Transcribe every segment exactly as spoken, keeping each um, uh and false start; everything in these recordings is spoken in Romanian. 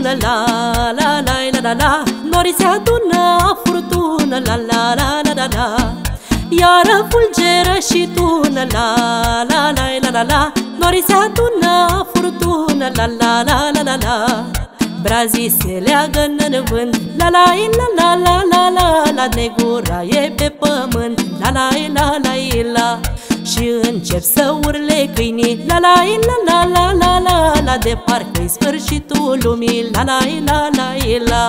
tună, la la la la la la. Norii se adună, furtună, la la la la la la. Iară fulgeră și tună, la la la la la la. Norii se adună, furtună, la la la la la la. Brazii se leagă-n în vânt, la la la la la la la la. Negura e pe pământ, la la la la la. Și încep să urle câinii, la la la la la la la la. De parcă-i sfârșitul lumii, la la la la la.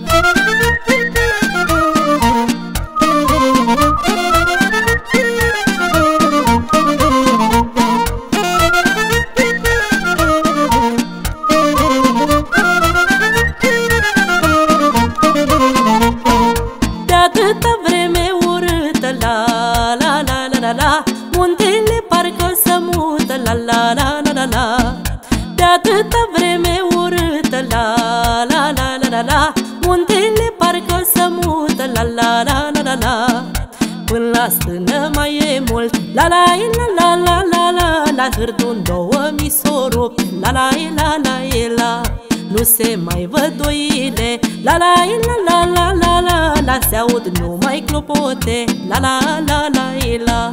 De atâta vreme urâtă, la la la la la la. Muntele parcă se mută, la la la la la la. De atâta vreme urâtă, la la la la la la. Muntele parcă se mută, la la la la la la. Până la stână mai e mult, la la la la la la la. La hârdun două mi s-o rup, la la la la la. Nu se mai văd oile, la la la la la la la la. Se aud numai clopote, la la la la la.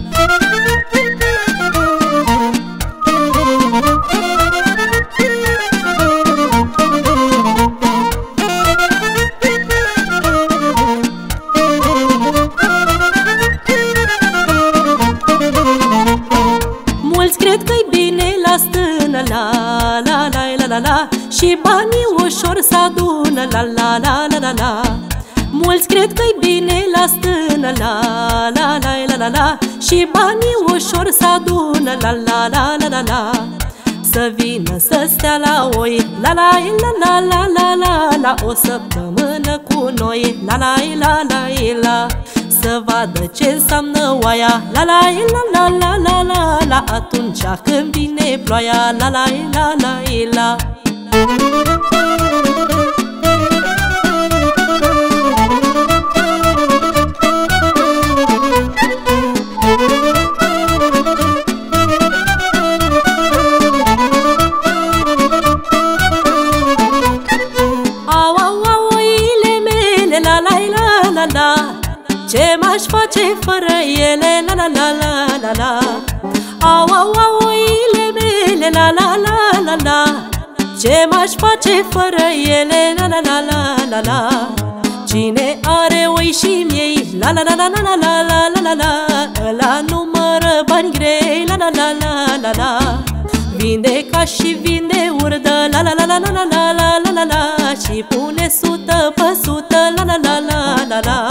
Mulți cred că-i bine la stână, la la la la la la. Și banii ușor s-adună, la la la la la la. Mulți cred că-i bine la stână, la la la la la la. Și banii ușor s-adună, la la la la la la. Să vină să stea la oi, la la la la la la la la. O săptămână cu noi, la la la la la. Să vadă ce înseamnă oaia, la la la la la la la la. Atunci când vine ploaia, la la la la la. Ce m-aș face fără ele, la la la la la la. Au, au, au, oile mele, la la la la la. Ce m-aș face fără ele, la la la la la la. Cine are oi și miei, la la la la la la la la la la. Ăla numără bani grei, la la la la la la. Vinde ca și vinde urdă, la la la la la la la la la la. Și pune sută pe sută, la la la la la la.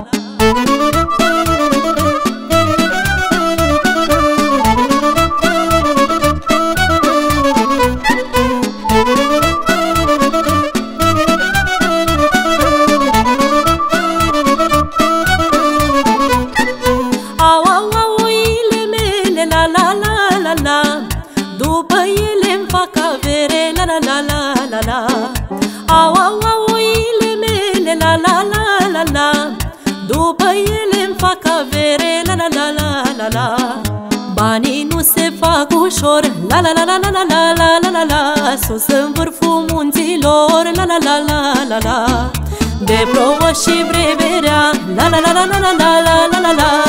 După ele-mi fac avere, la la la la la la. Au, au, au, oile mele, la la la la la. După ele-mi fac avere, la la la la la la. Banii nu se fac ușor, la la la la la la la la la la. Sus în vârful munților, la la la la la la. De plouă și breberea, la la la la la la la la la la.